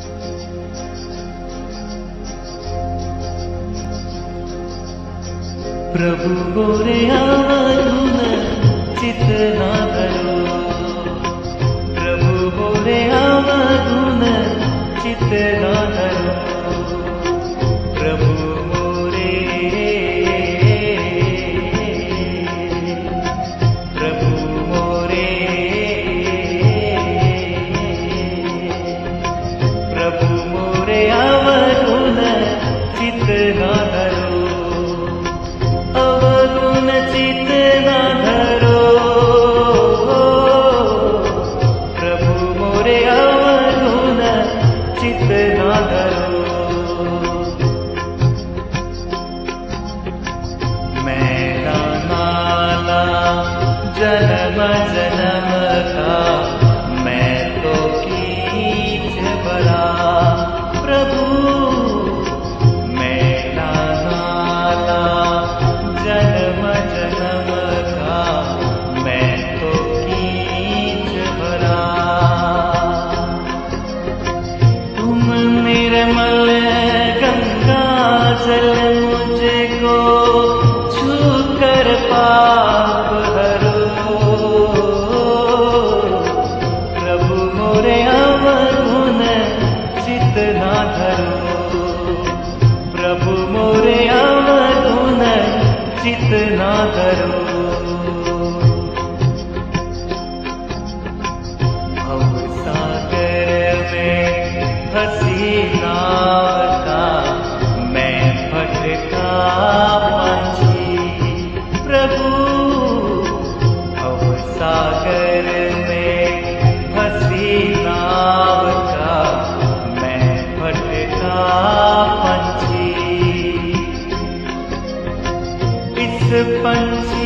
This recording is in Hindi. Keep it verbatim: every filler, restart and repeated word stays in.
प्रभु गोरे आवाज़ुन चित ना धरो, प्रभु गोरे आवाज़ुन चित ना धरो, प्रभु मोरे प्रभु मोरे प्रभु मोरे आवाज़ुन चित ना धरो, चित ना धरो, प्रभु मोरे अवगुण चित ना धरो। मैला नाला जन्म जन्म का मैं तो कीच भरा, प्रभु मैला नाला जन्म जन्म का मैं तो कीच भरा। तुम निर्मल गंगा जल मुझको छू कर पाप हरो, प्रभु मोरे अवगुण चित ना धरो, प्रभु मोरे अवगुण चित ना धरो। भव सागर में फंसी नाव का मैं भटका पंछी, प्रभु भव सागर में फंसी नाव का मैं भटका पंछी। इस पंछी